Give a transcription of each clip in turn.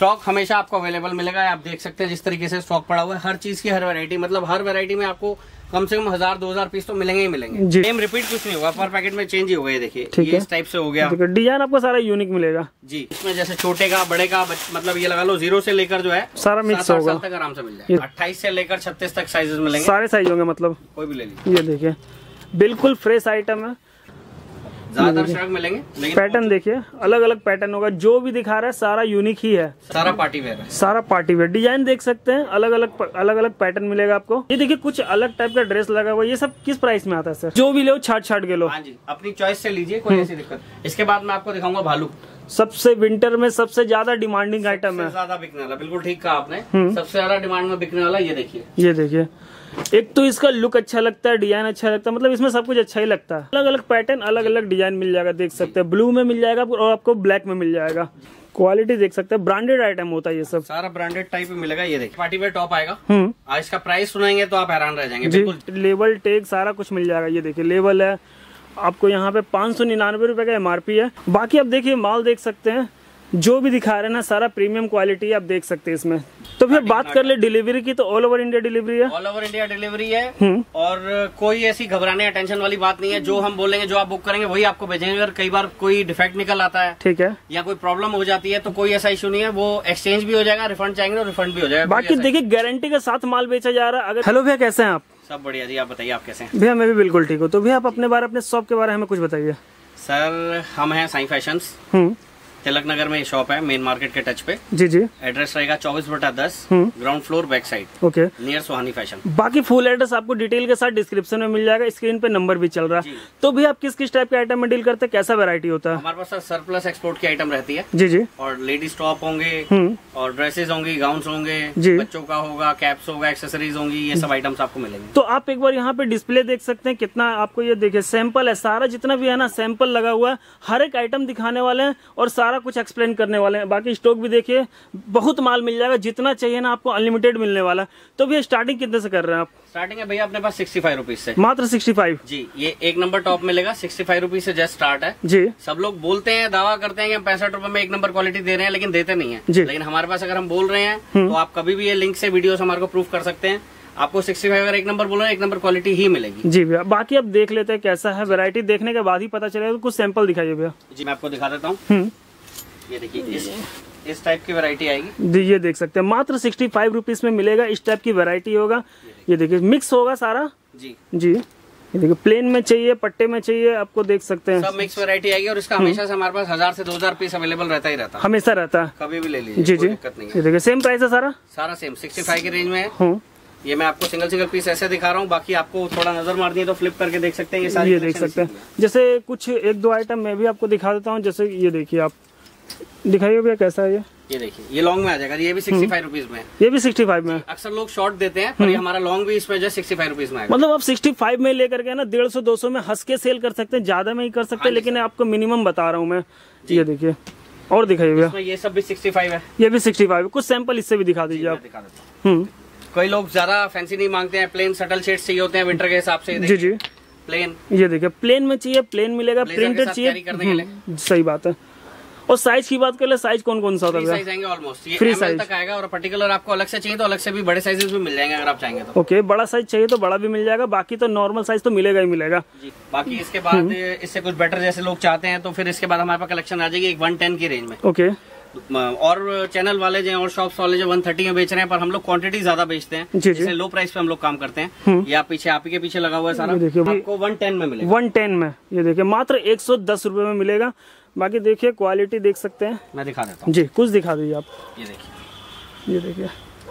Stock हमेशा आपको available मिलेगा। आप देख सकते हैं जिस तरीके से स्टॉक पड़ा हुआ है, हर चीज की हर वैरायटी, मतलब हर वैरायटी में आपको कम से कम 1000-2000 पीस तो मिलेंगे ही मिलेंगे। सेम रिपीट कुछ नहीं होगा, पर पैकेट में चेंज ही होगा। ये देखिए, ये इस टाइप से हो गया। डिजाइन आपको सारा यूनिक मिलेगा जी। इसमें जैसे छोटे का, बड़े का, मतलब ये लगा लो 0 से लेकर जो है सारा मिक्स होगा, तक आराम से मिल जाएगा। 28 से लेकर 36 तक साइजेस मिलेंगे, सारे साइज होंगे, मतलब कोई भी ले लीजिए। ये देखिए बिल्कुल फ्रेश आइटम है, ज्यादातर श्रग मिलेंगे, लेकिन पैटर्न देखिए अलग अलग पैटर्न होगा। जो भी दिखा रहा है सारा यूनिक ही है, सारा पार्टी वेयर है, सारा पार्टी वेयर। डिजाइन देख सकते हैं, अलग अलग पैटर्न मिलेगा आपको। ये देखिए कुछ अलग टाइप का ड्रेस लगा हुआ है। ये सब किस प्राइस में आता है सर? जो भी लो छाट के लो। हाँ जी, अपनी चॉइस से लीजिए, कोई ऐसी दिक्कत। इसके बाद मैं आपको दिखाऊंगा भालू। सबसे विंटर में सबसे ज्यादा डिमांडिंग आइटम है, ज्यादा बिकने वाला। बिल्कुल ठीक कहा आपने, सबसे ज्यादा डिमांड में बिकने वाला। ये देखिए, ये देखिए, एक तो इसका लुक अच्छा लगता है, डिजाइन अच्छा लगता है, मतलब इसमें सब कुछ अच्छा ही लगता है। अलग अलग पैटर्न, अलग अलग डिजाइन मिल जाएगा, देख सकते हैं। ब्लू में मिल जाएगा और आपको ब्लैक में मिल जाएगा। क्वालिटी देख सकते हैं, ब्रांडेड आइटम होता है ये सब, सारा ब्रांडेड टाइप में मिलेगा। ये देखिए पार्टी वेयर टॉप आएगा। आज इसका प्राइस सुनाएंगे तो आप हैरान रह जाएंगे। बिल्कुल लेबल टैग सारा कुछ मिल जाएगा। ये देखिए लेबल है आपको यहाँ पे 599 रुपए का MRP है। बाकी आप देखिए माल देख सकते हैं, जो भी दिखा रहे हैं ना सारा प्रीमियम क्वालिटी आप देख सकते हैं इसमें। तो फिर बात कर ले डिलीवरी की, तो ऑल ओवर इंडिया डिलीवरी है। ऑल ओवर इंडिया डिलीवरी है, और कोई ऐसी घबराने या टेंशन वाली बात नहीं है। जो हम बोलेंगे, जो आप बुक करेंगे वही आपको भेजेंगे। अगर कई बार कोई डिफेक्ट निकल आता है, ठीक है, या कोई प्रॉब्लम हो जाती है, तो कोई ऐसा इशू नहीं है। वो एक्सचेंज भी हो जाएगा, रिफंड चाहेंगे तो रिफंड भी हो जाएगा। बाकी देखिए गारंटी के साथ माल बेचा जा रहा है। अगर हेलो भैया, कैसे हैं आप? सब बढ़िया जी, आप बताइए आप कैसे हैं? भैया मैं भी बिल्कुल ठीक हूँ। तो भैया आप अपने बारे, अपने शॉप के बारे में हमें कुछ बताइए। सर हम हैं साई फैशंस, तिलक नगर में ये शॉप है, मेन मार्केट के टच पे। जी जी। एड्रेस रहेगा 24/10, ground floor back side, okay, near Suhani fashion. बाकी फुल एड्रेस आपको डिटेल के साथ डिस्क्रिप्शन में मिल जाएगा, स्क्रीन पे नंबर भी चल रहा है। तो भी आप किस किस टाइप के आइटम में डील करते हैं, कैसा वैरायटी होता है? हमारे पास सर सरप्लस एक्सपोर्ट की आइटम रहती है। जी जी। और लेडीज टॉप होंगे, और ड्रेसेस होंगी, गाउन्स होंगे, बच्चों का होगा, कैप्स होगा, एक्सेसरीज होंगी, ये सब आइटम्स आपको मिलेंगे। तो आप एक बार यहाँ पे डिस्प्ले देख सकते हैं कितना आपको, ये देखिए सैंपल है सारा, जितना भी है ना सैंपल लगा हुआ है। हर एक आइटम दिखाने वाले हैं और सारा कुछ एक्सप्लेन करने वाले हैं। बाकी स्टॉक भी देखिए, बहुत माल मिल जाएगा, जितना चाहिए ना आपको अनलिमिटेड मिलने वाला। तो भैया स्टार्टिंग कितने से कर रहे हैं आप? स्टार्टिंग है भैया अपने पास 65 रुपीज से, मात्र 65 जी। ये 1 नंबर टॉप मिलेगा, 65 रुपीज से जस्ट स्टार्ट है जी। सब लोग बोलते हैं, दावा करते हैं कि हम 65 रुपए में 1 नंबर क्वालिटी दे रहे हैं, लेकिन देते नहीं है। लेकिन हमारे पास अगर हम बोल रहे हैं तो आप कभी भी ये लिंक से वीडियो हमारे को प्रूफ कर सकते हैं। आपको 65 अगर 1 नंबर बोल रहे हैं, 1 नंबर क्वालिटी ही मिलेगी जी भैया। बाकी आप देख लेते हैं कैसा है, वैरायटी देखने के बाद ही पता चलेगा। तो कुछ सैंपल दिखाइए भैया। जी मैं आपको दिखा देता हूँ। ये देखिए इस टाइप की वैरायटी आएगी। ये देख सकते हैं मात्र 65 रुपीज में मिलेगा। इस टाइप की वैरायटी होगा। ये देखिए मिक्स होगा सारा जी जी। ये देखिए प्लेन में चाहिए, पट्टे में चाहिए, आपको देख सकते हैं सब मिक्स वैरायटी आएगी। और इसका हमेशा से हमारे पास 1000 से 2000 पीस अवेलेबल रहता ही रहता है, हमेशा रहता है, कभी भी ले लीजिए, जी जी। दिक्कत नहीं है। ये देखिए सेम प्राइस है सारा, सारा सेम 65 की रेंज में है। ये मैं आपको सिंगल पीस ऐसे दिखा रहा हूँ। बाकी आपको थोड़ा नजर मार दिए तो फ्लिप करके देख सकते हैं। ये सारी देख सकते हैं। जैसे कुछ 1-2 आइटम मैं भी आपको दिखा देता हूँ। जैसे ये देखिए, आप दिखाइए भैया कैसा है ये देखिए, ये लॉन्ग में आ जाएगा। ये भी 65 रुपीज में है। ये भी 65 में। अक्सर लोग शॉर्ट देते हैं, पर ये हमारा लॉन्ग भी इसमें जो 65 रुपीज में आएगा। मतलब आप 65 में लेकर के ना 150-200 में हंस के सेल कर सकते हैं, ज्यादा में ही कर सकते हैं, लेकिन आपको मिनिमम बता रहा हूँ मैं। ये देखिए और दिखाइए भैया। ये सब भी 65 है, ये भी 65 है। कुछ सैंपल इससे भी दिखा दीजिए आप। कोई लोग ज्यादा फैंसी नहीं मांगते हैं, प्लेन सटल शेड्स चाहिए होते हैं विंटर के हिसाब से। जी जी। प्लेन, ये देखिए प्लेन में चाहिए, प्लेन मिलेगा। प्रिंटेड चाहिए, सही बात है। और साइज की बात कर ले, साइज कौन कौन सा होता है? साइज आएंगे ऑलमोस्ट, ये फ्री साइज तक आएगा। और पर्टिकुलर आपको अलग से चाहिए तो अलग से भी बड़े साइजेस भी मिल जाएंगे अगर आप चाहेंगे तो। ओके, बड़ा साइज चाहिए तो बड़ा भी मिल जाएगा। बाकी तो नॉर्मल साइज तो मिलेगा ही मिलेगा जी। बाकी इसके बाद इससे कुछ बेटर जैसे लोग चाहते हैं तो फिर इसके बाद हमारे पास कलेक्शन आ जाएगी 110 की रेंज में। ओके। और चैनल वाले जो और शॉप्स वाले जो 130 में बेच रहे हैं, पर हम लोग क्वांटिटी ज्यादा बेचते हैं, जिससे लो प्राइस पे हम लोग काम करते हैं। ये आप पीछे, आप ही के पीछे लगा हुआ है सारा, आपको 110 में मिलेगा। 110 में ये देखिए मात्र 110 रुपए में मिलेगा। बाकी देखिए क्वालिटी देख सकते हैं, मैं दिखा देता हूँ जी। कुछ दिखा दीजिए आप। ये देखिए, ये देखिए,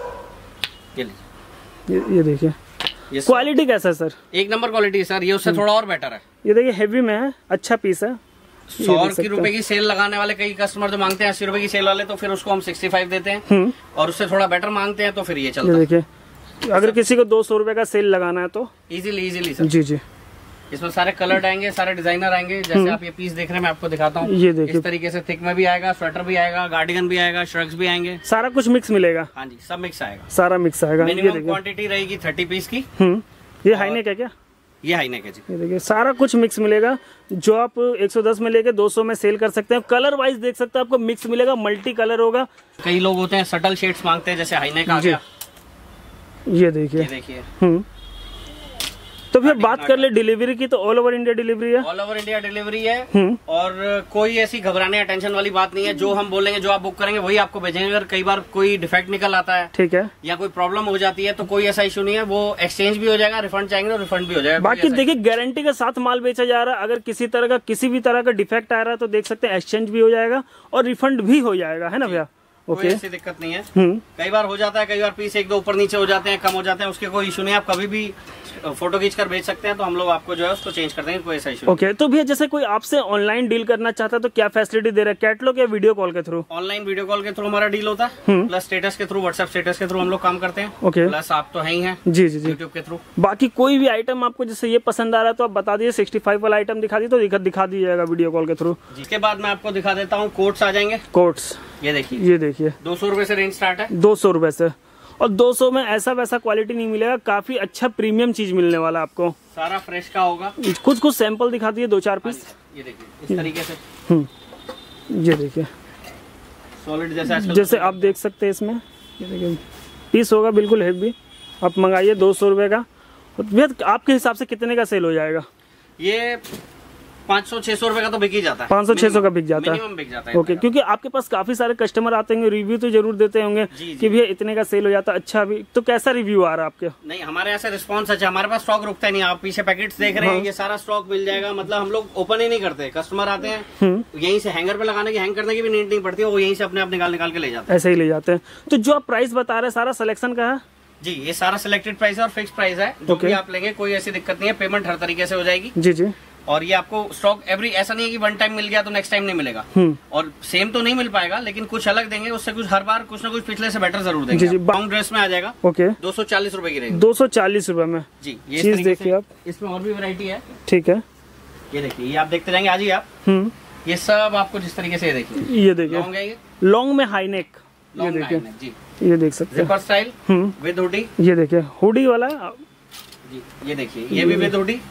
ये देखिए क्वालिटी कैसा है सर? 1 नंबर क्वालिटी है सर। ये उससे थोड़ा और बेटर है। ये देखिए हेवी में है, अच्छा पीस है। 100 रुपए की सेल लगाने वाले कई कस्टमर जो मांगते हैं 80 रुपए की सेल वाले, तो फिर उसको हम 65 देते हैं। और उससे थोड़ा बेटर मांगते हैं तो फिर ये चलता है। देखिए अगर किसी को 200 रुपए का सेल लगाना है तो इजीली सर। जी जी। इसमें सारे कलर आएंगे, सारे डिजाइनर आएंगे। जैसे आप ये पीस देख रहे हैं, मैं आपको दिखाता हूँ। ये देखिए इस तरीके से थिक में भी आएगा, स्वेटर भी आएगा, गार्डिगन भी आएगा, श्रग्स भी आएंगे, सारा कुछ मिक्स मिलेगा। हाँ जी, सब मिक्स आएगा, सारा मिक्स आएगा। मिनिमम क्वांटिटी रहेगी 30 पीस की। ये हाईनेक है क्या? ये हाई नेक है जी। ये देखिए सारा कुछ मिक्स मिलेगा, जो आप 110 में लेके 200 में सेल कर सकते हैं। कलर वाइज देख सकते हैं, आपको मिक्स मिलेगा, मल्टी कलर होगा। कई लोग होते हैं सटल शेड्स मांगते हैं, जैसे हाई नेक आ गया। ये देखिए तो फिर बात कर ले डिलीवरी की, तो ऑल ओवर इंडिया डिलीवरी है। ऑल ओवर इंडिया डिलीवरी है और कोई ऐसी घबराने या टेंशन वाली बात नहीं है। जो हम बोलेंगे, जो आप बुक करेंगे वही आपको भेजेंगे। अगर कई बार कोई डिफेक्ट निकल आता है, ठीक है, या कोई प्रॉब्लम हो जाती है, तो कोई ऐसा इशू नहीं है, वो एक्सचेंज भी हो जाएगा, रिफंड चाहेंगे तो रिफंड भी हो जाएगा। बाकी देखिए गारंटी के साथ माल बेचा जा रहा है। अगर किसी भी तरह का डिफेक्ट आ रहा है तो देख सकते हैं एक्सचेंज भी हो जाएगा और रिफंड भी हो जाएगा, है ना भैया। कोई ऐसी दिक्कत नहीं है। कई बार हो जाता है, कई बार पीस एक दो ऊपर नीचे हो जाते हैं, कम हो जाते हैं, उसके कोई इशू नहीं है। आप कभी भी फोटो खींच कर भेज सकते हैं, तो हम लोग आपको जो है उसको चेंज कर देंगे, कोई ऐसा इशू। ओके, तो भैया जैसे कोई आपसे ऑनलाइन डील करना चाहता है तो क्या फैसिलिटी दे रहा है, कैटलॉग या वीडियो कॉल के थ्रू? ऑनलाइन वीडियो कॉल के थ्रू हमारा डील होता है, प्लस स्टेटस के थ्रू, व्हाट्सएप स्टेटस के थ्रू हम लोग काम करते हैं। ओके, प्लस आप तो है ही हैं जी यूट्यूब के थ्रू। बाकी कोई भी आइटम आपको जैसे ये पसंद आ रहा है तो आप बता दीजिए, 65 वाला आइटम दिखा दी तो दिखा दीजिएगा वीडियो कॉल के थ्रू। जिसके बाद मैं आपको दिखा देता हूँ कोट्स आ जाएंगे। कोट्स ये देखिए 200 रुपए से रेंज स्टार्ट है। 200 रुपए से, और 200 में ऐसा वैसा क्वालिटी नहीं मिलेगा, काफी अच्छा प्रीमियम चीज मिलने वाला आपको। सारा फ्रेश का होगा। कुछ सैंपल दिखा दिए, 2-4 पीस। ये देखिए इस तरीके से। ये देखिए सॉलिड जैसे आप देख सकते हैं इसमें। ये देखिए पीस होगा बिल्कुल हेवी। आप मंगाइए 200 रुपए का। भैया आपके हिसाब से कितने का सेल हो जाएगा? ये 500-600 रुपए का तो बिक ही जाता है। 500-600 का बिक जाता है। मिनिमम बिक जाता है। ओके, क्योंकि आपके पास काफी सारे कस्टमर आते होंगे, रिव्यू तो जरूर देते होंगे कि भैया इतने का सेल हो जाता है। अच्छा, भी तो कैसा रिव्यू आ रहा है आपके? नहीं, हमारे यहाँ से रिस्पॉन्स अच्छा, हमारे पास स्टॉक रुकता नहीं। आप पीछे पैकेट्स देख रहे हैं, ये सारा स्टॉक मिल जाएगा। मतलब हम लोग ओपन ही नहीं करते, कस्टमर आते हैं यहीं से हैंगर पे लगाने की, हैंग करने की भी नीड नहीं पड़ती, वो यहीं से अपने आप निकाल के ले जाते हैं। ऐसे ही ले जाते हैं। तो जो आप प्राइस बता रहे हैं सारा सिलेक्शन का है? जी, ये सारा सिलेक्टेड प्राइस है और फिक्स प्राइस है। जो भी आप लेंगे कोई ऐसी दिक्कत नहीं है, पेमेंट हर तरीके से हो जाएगी। जी। और ये आपको स्टॉक ऐसा नहीं है कि वन टाइम मिल गया तो नेक्स्ट टाइम नहीं मिलेगा। और सेम तो नहीं मिल पाएगा, लेकिन कुछ अलग देंगे, उससे कुछ हर बार कुछ ना कुछ पिछले से बेटर जरूर देंगे। लॉन्ग ड्रेस में आ जाएगा। ओके, 240 रुपए की रहेगी। 240 रुपए में जी। ये चीज देखिए आप, इसमें और भी वैरायटी है। ठीक है, ये देखिए, ये आप देखते जाएंगे। आज ही आप ये सब आपको जिस तरीके से देखिए, ये देखिए लॉन्ग में हाई नेक। ये देखिए जी, ये देख सकते हैं, जिपर स्टाइल विद हुडी। ये देखिए हुडी वाला जी। ये देखिए, ये भी विद हुडी।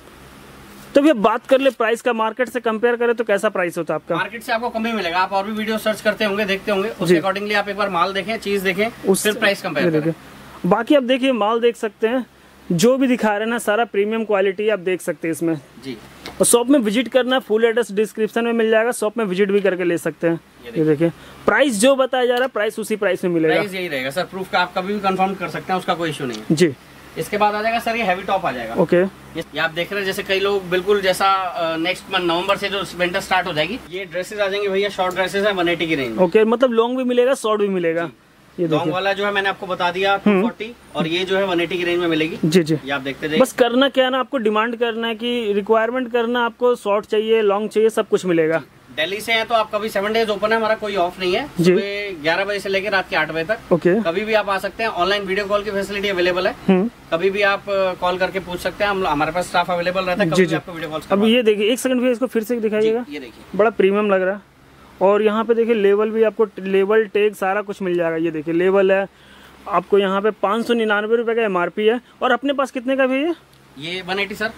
तो भैया बात कर ले प्राइस का, मार्केट से कंपेयर करें तो कैसा प्राइस होता है आपका? मार्केट से आपको कम ही मिलेगा। आप और भी वीडियो सर्च करते होंगे, देखते होंगे, उसके अकॉर्डिंगली आप एक बार माल देखें, चीज देखें, फिर प्राइस कंपेयर करें। बाकी आप देखिए माल देख सकते हैं, जो भी दिखा रहे हैं ना सारा प्रीमियम क्वालिटी आप देख सकते हैं इसमें जी। और शॉप में विजिट करना, फुल एड्रेस डिस्क्रिप्शन में मिल जाएगा, शॉप में विजिट भी करके ले सकते हैं। ये देखिए प्राइस जो बताया जा रहा है, प्राइस उसी प्राइस में मिलेगा। प्राइस यही रहेगा सर, प्रूफ का आप कभी भी कंफर्म कर सकते हैं, उसका कोई इशू नहीं है जी। इसके बाद आ जाएगा सर ये हैवी टॉप आ जाएगा। ओके, ये आप देख रहे हैं, जैसे कई लोग बिल्कुल जैसा नेक्स्ट मंथ नवंबर से जो विंटर स्टार्ट हो जाएगी, ये ड्रेसेस आ जाएंगे भैया, शॉर्ट ड्रेसेस है 180 की रेंज। ओके, मतलब लॉन्ग भी मिलेगा, शॉर्ट भी मिलेगा। ये लॉन्ग वाला जो है मैंने आपको बता दिया 240, और ये जो है 180 की रेंज में मिलेगी। जी। ये आप देखते जाइए। बस करना क्या है ना, आपको डिमांड करना है कि रिक्वायरमेंट करना, आपको शॉर्ट चाहिए, लॉन्ग चाहिए, सब कुछ मिलेगा। दिल्ली से है तो आप कभी 7 डेज ओपन है, हमारा कोई ऑफ नहीं है। सुबह 11 बजे से लेकर रात के 8 बजे तक। ओके, कभी भी आप आ सकते हैं। ऑनलाइन वीडियो कॉल की फैसिलिटी अवेलेबल है। कभी भी आप कॉल करके पूछ सकते हैं, हमारे पास स्टाफ अवेलेबल रहता है। कभी भी आपको वीडियो कॉल। अब ये देखिए, एक सेकंड भी इसको फिर से दिखाइएगा। ये देखिए, बड़ा प्रीमियम लग रहा है। और यहाँ पे देखिए लेवल भी आपको, लेवल टैग सारा कुछ मिल जाएगा। ये देखिए लेवल है आपको, यहाँ पे 599 रुपए का MRP है। और अपने पास कितने का भी है ये? 180 सर,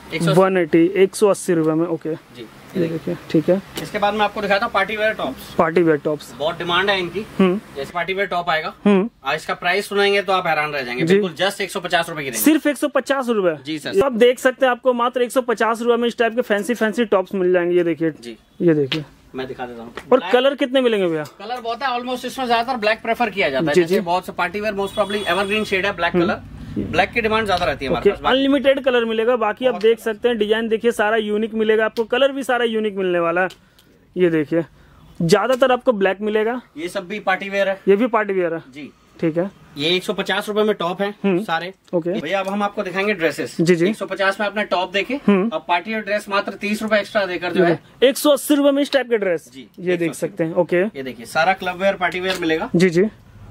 180 रुपए में। ओके जी, ये देखिए, ठीक है। इसके बाद मैं आपको दिखाता हूँ party wear tops. Party wear tops बहुत डिमांड है इनकी। जैसे पार्टी वेयर टॉप आएगा, आज इसका प्राइस सुनेंगे तो आप हैरान रह जाएंगे। बिल्कुल जस्ट 150 रुपए की रेंज। सिर्फ 150 रुपए? जी सर। आप देख सकते हैं, आपको मात्र 150 रुपए में इस टाइप के फैंसी टॉप्स मिल जाएंगे। ये देखिए जी, ये देखिए मैं दिखा देता हूँ। और कलर कितने मिलेंगे भैया? कलर बहुत है, ऑलमोस्ट इसमें ज्यादातर ब्लैक प्रेफर किया जाता है। जैसे बहुत से party wear most probably evergreen shade है, ब्लैक कलर, ब्लैक की डिमांड ज्यादा रहती है हमारे पास। अनलिमिटेड कलर मिलेगा। बाकी आप देख सकते हैं, डिजाइन देखिए सारा यूनिक मिलेगा आपको, कलर भी सारा यूनिक मिलने वाला है। ये देखिए ज्यादातर आपको ब्लैक मिलेगा। ये सब भी पार्टी वेयर है। ये भी पार्टी वेयर है जी, ठीक है। ये 150 रुपए में टॉप है सारे। ओके भैया, अब हम आपको दिखाएंगे ड्रेसेस। जी। 150 में आपने टॉप देखे, अब पार्टी और ड्रेस मात्र 30 रुपए एक्स्ट्रा देकर जो है 180 रुपए में इस टाइप के ड्रेस। जी, ये देख सकते हैं। ओके, ये देखिए सारा क्लब वेयर पार्टी वेयर मिलेगा। जी।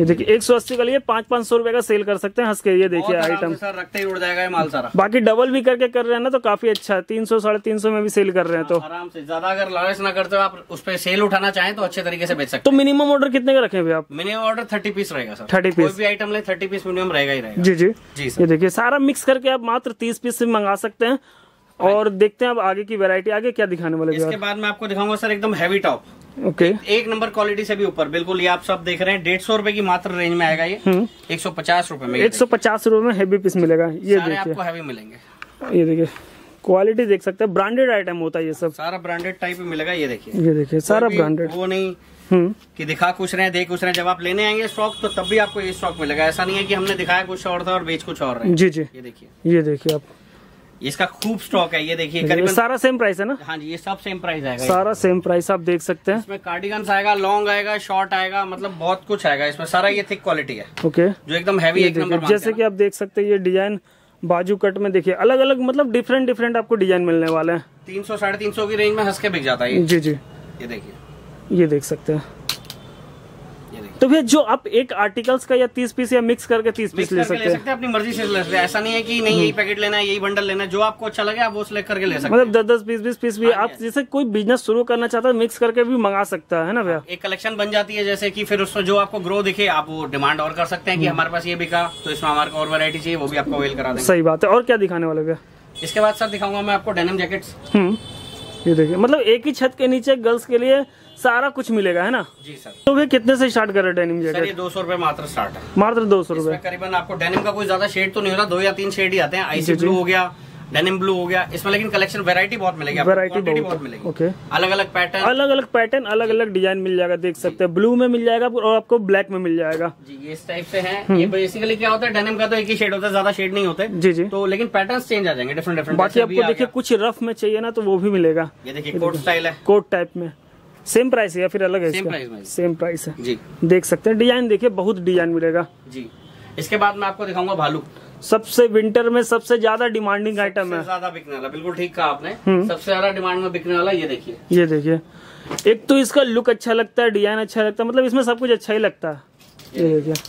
ये देखिए 180 का लिए 500-500 रुपए का सेल कर सकते हैं हंस के। ये देखिए आइटम सर रखते ही उड़ जाएगा ये माल सारा। बाकी डबल भी करके कर रहे हैं ना तो काफी अच्छा है, 300-350 में भी सेल कर रहे हैं तो आराम से। ज्यादा अगर लालच ना करते हो आप उस पर सेल उठाना चाहें तो अच्छे तरीके से बेच सकते तो मिनिमम ऑर्डर कितने का रखे भैया आप? मिनिमम ऑर्डर 30 पीस रहेगा सर। 30 पीस कोई भी आइटम ले 30 पीस मिनिमम रहेगा ही रहेगा। जी जी जी सर। ये देखिए सारा मिक्स करके आप मात्र 30 पीस से मंगा सकते हैं। और देखते हैं अब आगे की वैरायटी, आगे क्या दिखाने वाले? इसके बाद मैं आपको दिखाऊंगा सर एकदम हैवी टॉप। ओके एक नंबर क्वालिटी से भी ऊपर बिल्कुल। ये आप सब देख रहे हैं 150 रुपए की मात्र रेंज में आएगा ये। 150 रुपए में 150 रुपए में हैवी पीस मिलेगा। ये देखिए आपको हैवी मिलेंगे। ये देखिए क्वालिटी देख सकते हैं, ब्रांडेड आइटम होता है ये सब, सारा ब्रांडेड टाइप में मिलेगा। ये देखिए, ये देखिए सारा ब्रांडेड, वो नहीं कि दिखा कुछ रहे देख कुछ रहे। जब आप लेने आएंगे स्टॉक तो तब भी आपको ये स्टॉक मिलेगा। ऐसा नहीं है कि हमने दिखाया कुछ और था और बेच कुछ और रहे। जी जी ये देखिए, ये देखिए आप, इसका खूब स्टॉक है। ये देखिए करीबन सारा सेम प्राइस है ना? हाँ जी, ये सब सेम प्राइस आएगा। सारा सेम प्राइस आप देख सकते हैं। इसमें कार्डिगन्स आएगा, लॉन्ग आएगा, शॉर्ट आएगा, मतलब बहुत कुछ आएगा इसमें। सारा ये थिक क्वालिटी है। ओके, जो एकदम हैवी एक नंबर। जैसे कि आप देख सकते हैं ये डिजाइन बाजू कट में देखिए अलग अलग, मतलब डिफरेंट आपको डिजाइन मिलने वाले हैं। 300-350 की रेंज में हंस के बिक जाता है। जी जी, ये देखिए, ये देख सकते हैं। तो भैया जो आप एक आर्टिकल्स का या 30 पीस या मिक्स करके 30 पीस ले सकते हैं, अपनी मर्जी से ले सकते हैं। ऐसा नहीं है कि नहीं यही पैकेट लेना है, यही बंडल लेना है। जो आपको अच्छा लगे आप वो सिलेक्ट करके ले सकते हैं। मतलब 10-10 20-20 पीस भी आप जैसे कोई बिजनेस शुरू करना चाहता है मिक्स करके भी मंगा सकता है ना भैया? एक कलेक्शन बन जाती है जैसे कि फिर उसमें जो आपको ग्रो दिखे आप वो डिमांड और कर सकते हैं कि हमारे पास ये बिका तो इसमें हमारे को और वैरायटी चाहिए, वो भी आपको अवेल करा देंगे। सही बात है। और क्या दिखाने वाले भैया? इसके बाद सर दिखाऊंगा मैं आपको डेनिम जैकेट्स। ये देखिए, मतलब एक ही छत के नीचे गर्ल्स के लिए सारा कुछ मिलेगा है ना? जी सर। तो भैया कितने से स्टार्ट कर रहे हैं डेनिम जैकेट? सर ये 200 रुपए मात्र स्टार्ट है। मात्र 200 रुपए। करीबन आपको डेनिम का कोई ज्यादा शेड तो नहीं होता, 2 या 3 शेड ही आते हैं। आईसी ब्लू हो गया, डेनिम ब्लू हो गया इसमें, लेकिन कलेक्शन वैरायटी बहुत मिलेगी। वैरायटी बहुत मिलेगी। ओके, अलग अलग पैटर्न अलग अलग डिजाइन मिल जाएगा। देख सकते हैं ब्लू में मिल जाएगा और आपको ब्लैक में मिल जाएगा। जी, ये इस टाइप से है। ये बेसिकली क्या होता है, डेनिम का तो एक ही शेड होता है, ज्यादा शेड नहीं होते। जी जी, तो लेकिन पैटर्न्स चेंज आ जाएंगे, डिफरेंट। बाकी आपको देखिए कुछ रफ में चाहिए ना तो वो भी मिलेगा। ये देखिए कोट स्टाइल है, कोट टाइप में। सेम प्राइस है या फिर अलग है? सेम प्राइस है जी। देख सकते हैं डिजाइन, देखिए बहुत डिजाइन मिलेगा जी। इसके बाद मैं आपको दिखाऊंगा भालू। सबसे विंटर में सबसे ज्यादा डिमांडिंग आइटम है, ज्यादा बिकने वाला। बिल्कुल ठीक कहा आपने, सबसे ज्यादा डिमांड में बिकने वाला। ये देखिए, ये देखिए, एक तो इसका लुक अच्छा लगता है, डिजाइन अच्छा लगता है, मतलब इसमें सब कुछ अच्छा ही लगता है। ये देखिए,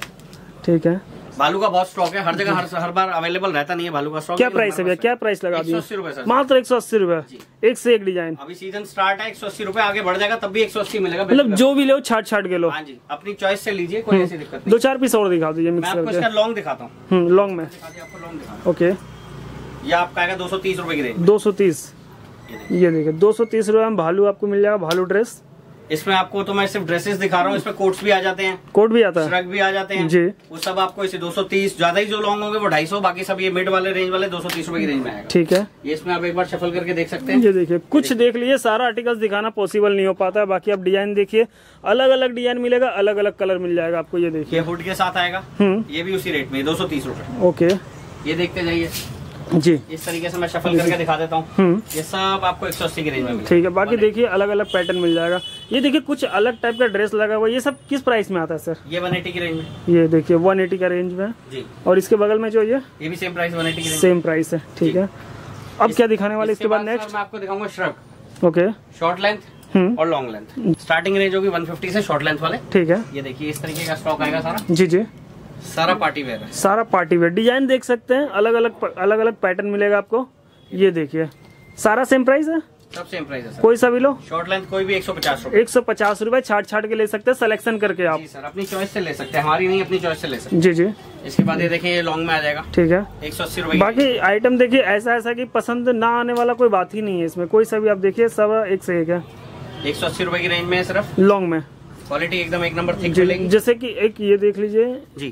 ठीक है। भालू का बहुत स्टॉक है, हर जगह हर बार अवेलेबल रहता नहीं है भालू का स्टॉक। क्या प्राइस है भैया? क्या प्राइस लगा दिया? 180 रुपए सर, मात्र 180 रुपए। एक से एक डिजाइन। अभी सीजन स्टार्ट है, 180 रुपए, आगे बढ़ जाएगा तब भी 180 मिलेगा। मतलब जो भी लो छाट के लो। हाँ जी, अपनी चॉइस से लीजिए, कोई ऐसी दिक्कत नहीं। 2-4 पीस और दिखा दीजिए मिक्स करके। इसका लॉन्ग दिखाता हूँ। लॉन्ग में ओके, ये आपका आएगा 230 रुपए की रेंज। 230। ये देखिए 230 रुपए में भालू आपको मिल जाएगा, भालू ड्रेस। इसमें आपको तो मैं सिर्फ ड्रेसेस दिखा रहा हूँ, इसमें कोट्स भी आ जाते हैं, कोट भी आता है, श्रग भी आ जाते हैं जी। वो सब आपको इसे 230, ज्यादा ही जो लॉन्ग होंगे वो 250, बाकी सब ये मिड वाले रेंज वाले 230 रुपए की रेंज में आएगा। ठीक है, ये इसमें आप एक बार शफल करके देख सकते हैं। ये देखिए, कुछ देख लीजिए, सारा आर्टिकल्स दिखाना पॉसिबल नहीं हो पाता है। बाकी आप डिजाइन देखिए, अलग अलग डिजाइन मिलेगा, अलग अलग कलर मिल जाएगा आपको। ये देखिए, हुड के साथ आएगा, ये भी उसी रेट में 230 रुपए। ओके, ये देखते जाइए जी। इस तरीके से मैं शफल करके दिखा देता हूँ। ये सब आपको 180 की रेंज में मिलेगा। ठीक है, बाकी देखिए अलग अलग पैटर्न मिल जाएगा। ये देखिए कुछ अलग टाइप का ड्रेस लगा हुआ है, ये सब किस प्राइस में आता है सर? ये 180 की रेंज में। ये देखिए 180 का रेंज में जी। और इसके बगल में जो ये भी सेम प्राइस 180 की रेंज, सेम प्राइस है। ठीक है, अब क्या दिखाने वाले इसके बाद? नेक्स्ट मैं आपको दिखाऊंगा श्रग। ओके, शॉर्ट लेंथ और लॉन्ग लेंथ। स्टार्टिंग रेंज होगी 150 से शॉर्ट लेंथ वाले। ठीक है, ये देखिए इस तरीके का स्टॉक आएगा सारा। जी जी, सारा पार्टी वेयर है, सारा पार्टी वेयर। डिजाइन देख सकते हैं, अलग अलग पैटर्न मिलेगा आपको। ये देखिए सारा सेम प्राइस है, सब सेम प्राइस है सर। कोई सा भी लो, शॉर्ट लेंथ कोई भी 150 रुपए। 150 रुपए छाट के ले सकते हैं, सिलेक्शन करके आप। जी सर, अपनी चॉइस से ले सकते हैं, हमारी नहीं, अपनी चॉइस से ले सकते हैं। जी जी। इसके बाद ये देखिए, ये लॉन्ग में आ जाएगा। ठीक है, 180 रुपए। बाकी आइटम देखिए ऐसा कि पसंद ना आने वाला कोई बात ही नहीं है इसमें, कोई सा भी आप देखिए, सब एक से एक है। 180 रुपए की रेंज में सिर्फ लॉन्ग में। क्वालिटी एकदम एक नंबर थिक मिलेगी। जैसे कि एक ये देख लीजिए जी,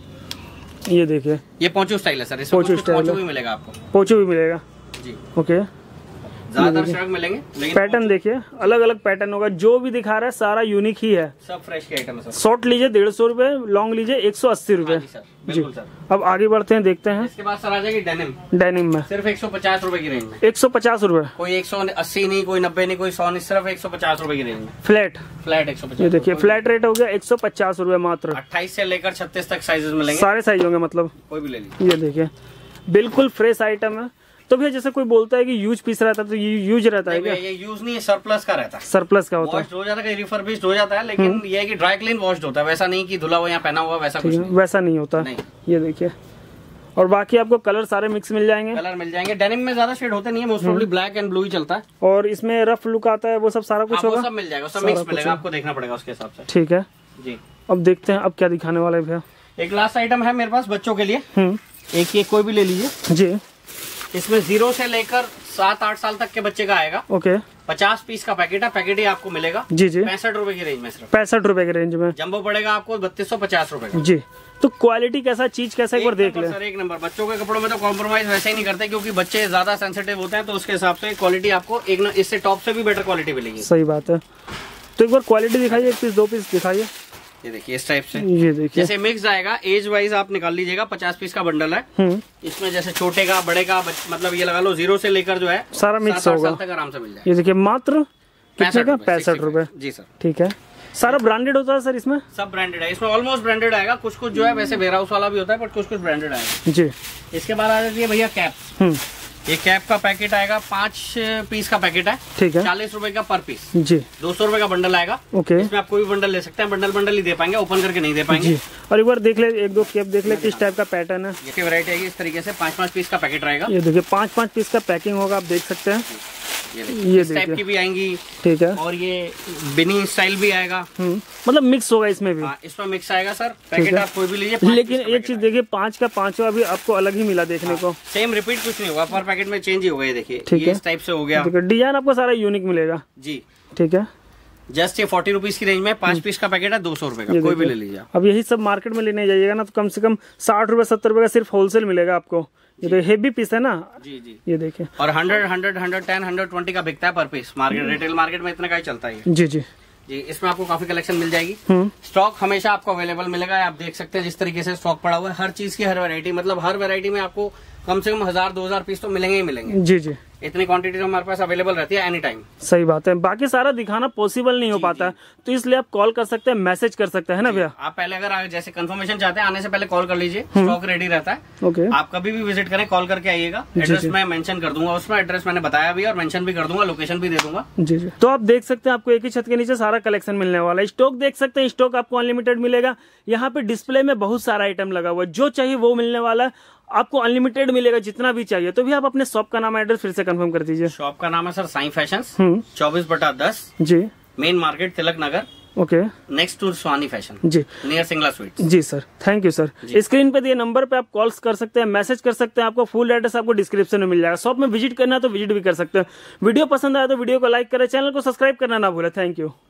ये देखिए, ये पोंचो स्टाइल है सर। इसमें पोंचो भी मिलेगा आपको, पोंचो भी मिलेगा जी। ओके, ज्यादातर श्रग मिलेंगे, लेकिन पैटर्न देखिए अलग अलग पैटर्न होगा। जो भी दिखा रहा है सारा यूनिक ही है, सब फ्रेश के आइटम है सर। शॉर्ट लीजिए 150 रुपए, लॉन्ग लीजिए 180 रुपए जी। अब आगे बढ़ते हैं, देखते हैं। इसके बाद सर आ जाएगी डेनिम। डेनिम में सिर्फ 150 रुपए की रेंज में। 150 रुपए, कोई 180 नहीं, कोई 90 नहीं, कोई 100 नहीं, सिर्फ 150 रुपए की रेंज में। फ्लैट 150। ये देखिए फ्लैट रेट हो गया 150 रुपए मात्र। 28 से लेकर 36 तक साइजेस मिलेंगे, सारे साइज होंगे, मतलब कोई भी ले लीजिए। ये देखिए बिल्कुल फ्रेश आइटम है। तो भैया जैसे कोई बोलता है कि यूज पीस रहता है तो ये यूज रहता है क्या? ये यूज नहीं है, सरप्लस का रहता है। सरप्लस का होता है, वॉश हो जाता है, रिफर्बिश्ड हो जाता है, लेकिन ये है कि ड्राई क्लीन वॉश्ड होता है, वैसा नहीं कि धुला हुआ यहाँ पहना हुआ, वैसा कुछ नहीं, वैसा नहीं होता। ये देखिए, और बाकी आपको कलर सारे मिक्स मिल जाएंगे। कलर मिल जाएंगे, डेनिम में ज्यादा शेड होते नहीं है, most probably black and blue ही चलता है। और इसमें रफ लुक आता है, वो सब सारा कुछ होगा, सब मिल जाएगा, सब मिक्स मिलेगा, आपको देखना पड़ेगा उसके हिसाब से। ठीक है जी। अब देखते हैं अब क्या दिखाने वाले हैं भैया। एक लास्ट आइटम है मेरे पास बच्चों के लिए, एक ये कोई भी ले लीजिए जी। इसमें 0 से लेकर 7-8 साल तक के बच्चे का आएगा। ओके। 50 पीस का पैकेट है, पैकेट ही आपको मिलेगा जी जी 65 रुपए की रेंज में, सिर्फ 65 रुपए की रेंज में। जंबो पड़ेगा आपको 3250 रुपए का। जी। तो क्वालिटी कैसा, चीज कैसा, एक बार देख ले सर। एक नंबर, बच्चों के कपड़ों में तो कॉम्प्रोमाइज वैसे ही नहीं करते, क्योंकि बच्चे ज्यादा सेंसिटिव होते हैं, तो उसके हिसाब से क्वालिटी आपको एक इससे टॉप से भी बेटर क्वालिटी मिलेगी। सही बात है। तो एक बार क्वालिटी दिखाइए, 1 पीस 2 पीस दिखाइए। ये देखिए इस टाइप से, ये देखिए जैसे मिक्स आएगा, एज वाइज आप निकाल लीजिएगा। 50 पीस का बंडल है, इसमें जैसे छोटे का, बड़े का, मतलब ये लगा लो 0 से लेकर जो है सारा मिक्स होगा, तक आराम से मिल जाएगा। ये देखिए मात्र कितने का? 65 रुपए। जी सर। ठीक है, सारा ब्रांडेड होता है सर इसमें? सब ब्रांडेड है, इसमें ऑलमोस्ट ब्रांडेड आएगा, कुछ कुछ जो है वैसे वेयर हाउस वाला भी होता है, बट कुछ कुछ ब्रांडेड आएगा। जी। इसके बाद आ जाती है भैया कैप। ये कैप का पैकेट आएगा, 5 पीस का पैकेट है। ठीक है। 40 रुपए का पर पीस। जी। 200 रुपए का बंडल आएगा। ओके। इसमें आप कोई भी बंडल ले सकते हैं, बंडल ही दे पाएंगे, ओपन करके नहीं दे पाएंगे। जी। और एक बार देख ले, 1-2 कैप देख ले किस टाइप का पैटर्न है। ये वैरायटी आएगी इस तरीके से, 5-5 पीस का पैकेट रहेगा। ये देखिए 5-5 पीस का पैकिंग होगा, आप देख सकते हैं। ये इस टाइप की भी आएंगी। ठीक है। और ये बिनी स्टाइल भी आएगा, मतलब मिक्स होगा इसमें भी। इसमें मिक्स आएगा सर। पैकेट आप कोई भी लीजिए। लेकिन एक चीज देखिए, 5 का 5वां अभी आपको अलग ही मिला देखने को। सेम रिपीट कुछ नहीं होगा, पर पैकेट में चेंज ही होगा। ये देखिए, ये इस टाइप से हो गया। डिजाइन आपको सारा यूनिक मिलेगा। जी। ठीक है। जस्ट ये 40 रुपीज की रेंज में 5 पीस का पैकेट है, 200 रुपए का, कोई भी ले लीजिए। अब यही सब मार्केट में लेने जाइएगा ना, तो कम से कम 60 रुपए 70 रुपए का सिर्फ होलसेल मिलेगा आपको। ये तो हेवी पीस है ना। जी जी। ये देखिए, और 100, 110, 120 का बिकता है पर पीस। मार्केट रिटेल मार्केट में इतना का ही चलता है। जी जी जी। इसमें आपको काफी कलेक्शन मिल जाएगी। स्टॉक हमेशा आपको अवेलेबल मिलेगा। आप देख सकते हैं जिस तरीके से स्टॉक पड़ा हुआ है, हर चीज की हर वैरायटी, मतलब हर वैरायटी में आपको कम से कम 1000-2000 पीस तो मिलेंगे ही मिलेंगे। जी जी। इतनी क्वांटिटी तो हमारे पास अवेलेबल रहती है एनी टाइम। सही बात है। बाकी सारा दिखाना पॉसिबल नहीं हो पाता है, तो इसलिए आप कॉल कर सकते हैं, मैसेज कर सकते हैं ना भैया। आप पहले अगर जैसे कंफर्मेशन चाहते हैं, आने से पहले कॉल कर लीजिए, स्टॉक रेडी रहता है। ओके। आप कभी भी विजिट करें, कॉल करके आइएगा। एड्रेस मैं मेंशन कर दूंगा, उसमें एड्रेस मैंने बताया भी और मेंशन भी कर दूंगा, लोकेशन भी दे दूंगा। जी जी। तो आप देख सकते हैं, आपको एक ही छत के नीचे सारा कलेक्शन मिलने वाला है। स्टॉक देख सकते हैं, स्टॉक आपको अनलिमिटेड मिलेगा। यहाँ पे डिस्प्ले में बहुत सारा आइटम लगा हुआ है, जो चाहिए वो मिलने वाला है आपको, अनलिमिटेड मिलेगा जितना भी चाहिए। तो भी आप अपने शॉप का नाम, एड्रेस फिर से कंफर्म कर दीजिए। शॉप का नाम है सर साईं फैशंस, 24/10 जी, main market, Tilak Nagar. Okay. Next to Swani fashion जी, नियर सिंगला स्वीट्स। जी sir, thank you sir. Screen पे दिए नंबर पे आप कॉल्स कर सकते हैं, मैसेज कर सकते हैं। आपको फुल एड्रेस आपको डिस्क्रिप्शन में मिल जाएगा। शॉप में विजिट करना है तो विजिट भी कर सकते हैं। वीडियो पसंद आया तो वीडियो को लाइक करें, चैनल को सब्सक्राइब करना ना भूलें। Thank you.